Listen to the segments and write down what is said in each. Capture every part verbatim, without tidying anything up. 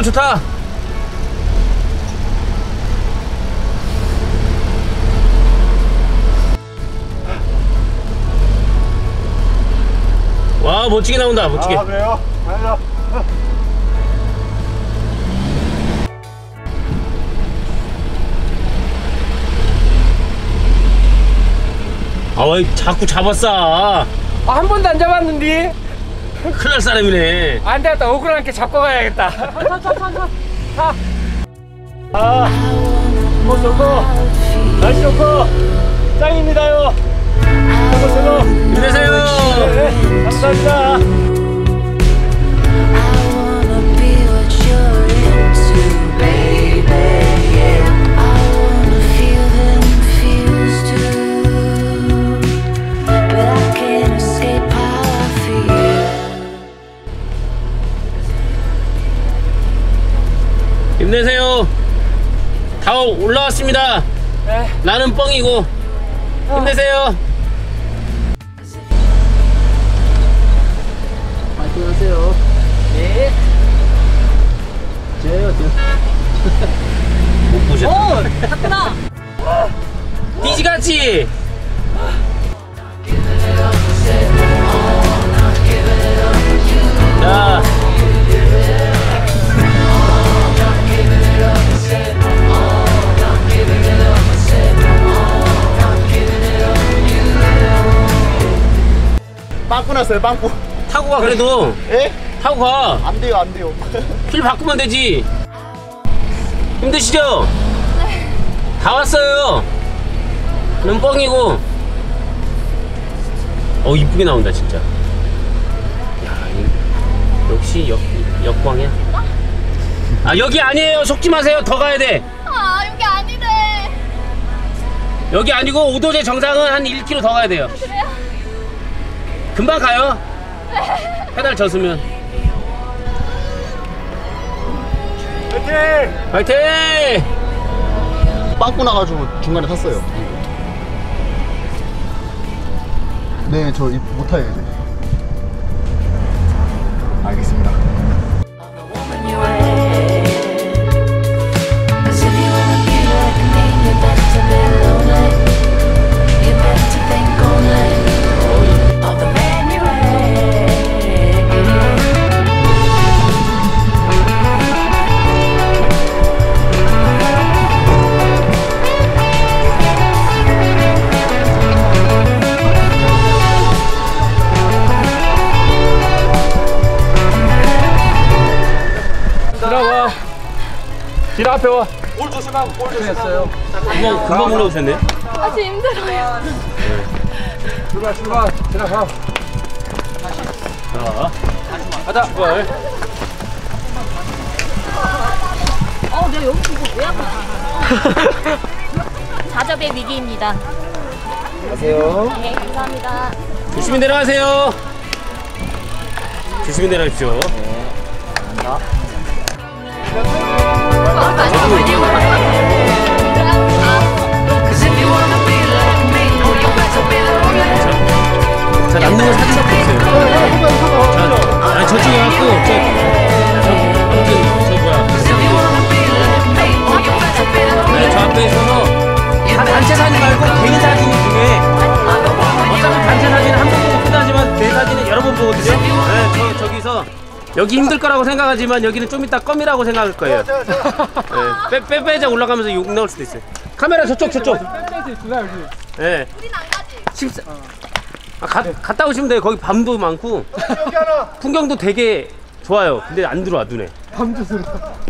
좋다. 와, 멋지게 나온다. 멋지게. 아, 그래요? 맞아. 아, 왜 자꾸 잡았어? 아, 한 번도 안 잡았는데. 큰일 날 사람이네. 안 되겠다. 억울하게 잡고 가야겠다. 타. 아, 뭐 좋고, 날씨 좋고, 짱입니다요. 최고, 최고. 힘내세요. 네, 감사합니다. 힘내세요. 다 올라왔습니다. 네. 나는 뻥이고. 힘내세요. 파이팅 하세요. 네. 제요, 못 보셨다. 오, 탔구나. 띠지같이. 자. 빵꾸 났어요, 빵꾸. 타고 가, 그래도. 예? 타고 가. 안 돼요, 안 돼요. 휠 바꾸면 되지. 힘드시죠? 네. 다 왔어요. 는 뻥이고. 어, 이쁘게 나온다, 진짜. 야, 이, 역시 역, 역광이야. 아, 여기 아니에요. 속지 마세요. 더 가야 돼. 아, 여기 아니네. 여기 아니고 오도제 정상은 한 일 킬로미터 더 가야 돼요. 그래요? 금방 가요. 페달 젖으면. 화이팅! 화이팅! 빵꾸 나가지고 중간에 탔어요. 네, 저 못타요 이제. 알겠습니다. 길 앞에 와. 볼 조심하고, 볼 조심했어요. 금방, 금방 올라오셨네. 아, 지금 힘들어요. 출발, 출발. 지나가. 자, 가자. 출발. 어, 내가 여기 보고 왜 아파? 자접의 위기입니다. 안녕하세요. 네, 감사합니다. 조심히 내려가세요. 조심히 내려가십시오. 네. 감사합니다. 자, 남는 건 사진 잡고 있어요. 자, 아니, 저쪽에 갖고, 저, 저, 아무튼, 저 뭐야. 네, 저 앞에 있어서, 다 단체 사진 말고 개인 사진이 중에, 어차피 단체 사진은 한 번 보고 끝나지만, 내 사진은 여러 번 보거든요. 네, 저, 저기서, 여기 힘들 거라고 생각하지만, 여기는 좀 이따 껌이라고 생각할 거예요. 네, 빼, 빼, 빼자 올라가면서 욕 나올 수도 있어요. 카메라 저쪽, 저쪽. 뺀 있구나, 여기. 네. 우린 안 가지. 십사... 아, 가, 갔다 오시면 돼요. 거기 밤도 많고 풍경도 되게 좋아요. 근데 안 들어와 눈에. 밤주스로.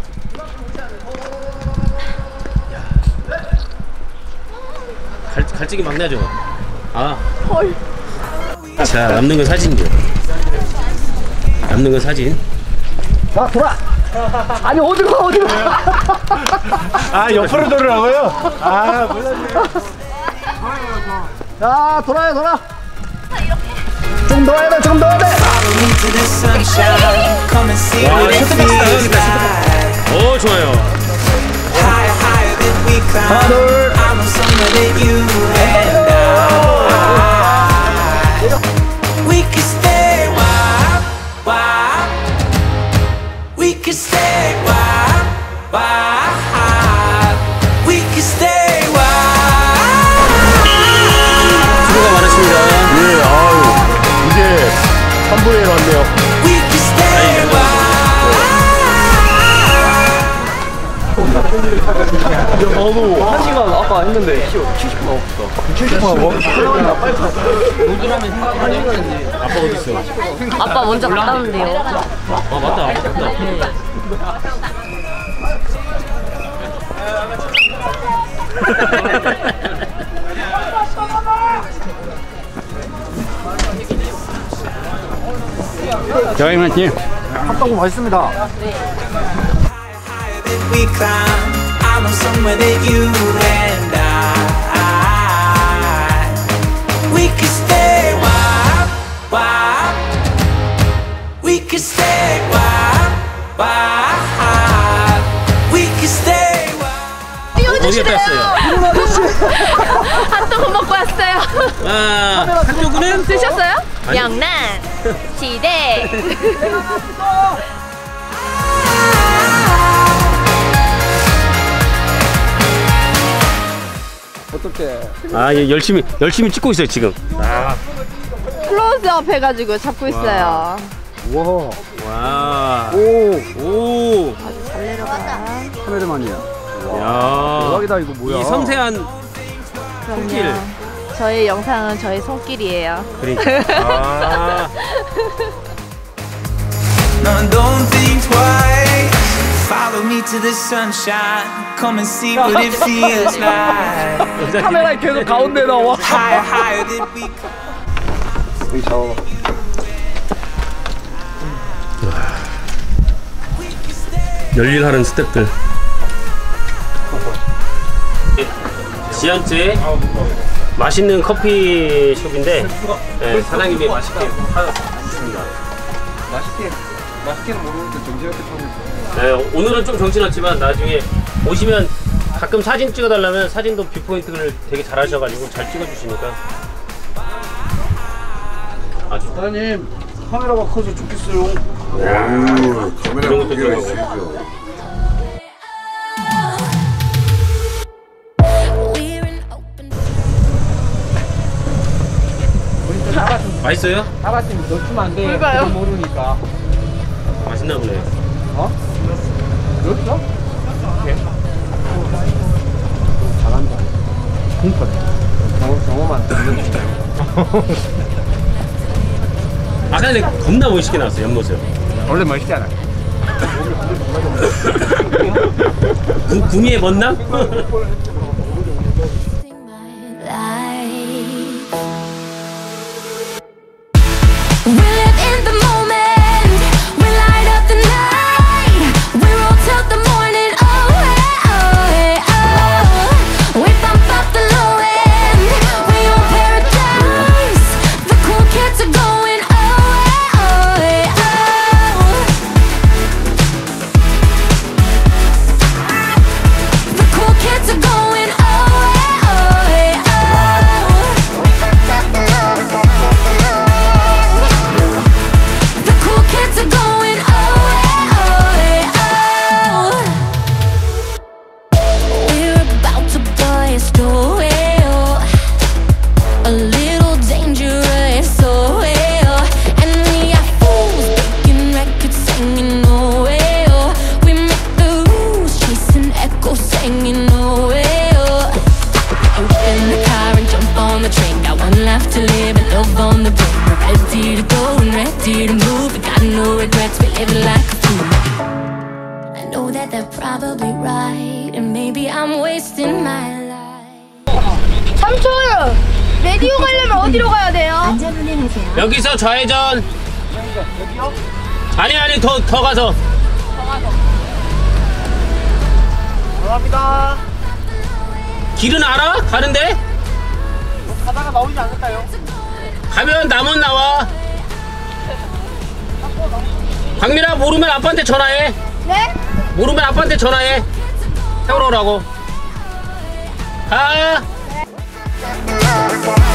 갈, 갈증이 막 나죠. 아. 자, 남는 건 사진이요. 남는 건 사진. 자, 돌아! 아니, 어디로 가, 어디로 가! 아, 옆으로 돌으라고요? 아, 몰랐네. 자, 돌아요, 돌아! 좀 더 해야 돼, 좀 더 해야 돼! 와, 셔틀박스 나가겠다, 셔틀박스. 오, 좋아요. 하나, 둘. We can stay wild, wild. We can stay wild. 여행 왔네요. We can stay a while. 나도 한 시간 아까 했는데 칠십 분 없어. 칠십 분 하고? 우드라면 생각하니 아빠 어디 있어? 아빠 먼저 갔다 온대요. 아 맞다. 맞다. 여행만님 핫도그 맛있습니다. We climb. I know somewhere that you and I, we can stay wild, wild. We can stay wild, wild. We can stay wild. 어디에 뺐어요? 핫도그 먹고 왔어요. 아, 핫도그는 드셨어요? 아니. 영란 시대. 어떻게? 아, 예, 열심히 열심히 찍고 있어요 지금. 클로즈업 해가지고 잡고 있어요. 와. 와. 오. 오. 잘 내려가. 카메라만이야. 야. 대박이다 이거 뭐야? 이 섬세한 손길. 저희 영상은 저의 손길이에요. 그러니까. 아. No, don't think twice. Follow me to the sunshine. Come and see what it feels like. 카메라 계속 가운데 나와. Higher, higher than we come. 여기 잡아. 열일하는 스태프들. 지안째 맛있는 커피숍인데 네, 사장님이 맛있게 하셨습니다. 맛있게 맛있게는 모르는데 정신없게 타고 있어. 네, 오늘은 좀 정신없지만 나중에 오시면 가끔 사진 찍어달라면 사진도 뷰포인트를 되게 잘 하셔가지고 잘 찍어주시니까 아주 사장님 카메라가 커서 좋겠어요. 그런 것도 좀 맛있어요? 다 같으면 넣으면 안 돼. 뭘까요? 그건 모르니까. 맛있나 보네. 어? 넣었어? 잘한다. 그러니까 경호, 경호만 넣는 아까 전에 겁나 멋있게 나왔어 옆모습. 원래 멋있지 않아? 구, 구미의 먼남? 삼촌! 레디오 가려면 어디로 가야 돼요? 여기서 좌회전. 여기요? 아니 아니 더 더 가서. 감사합니다. 길은 알아? 가는데? 가다가 나오지 않을까요? 가면 남원 나와. 광민아 모르면 아빠한테 전화해. 네? 모르면 아빠한테 전화해. 태우러 오라고. 가. 네.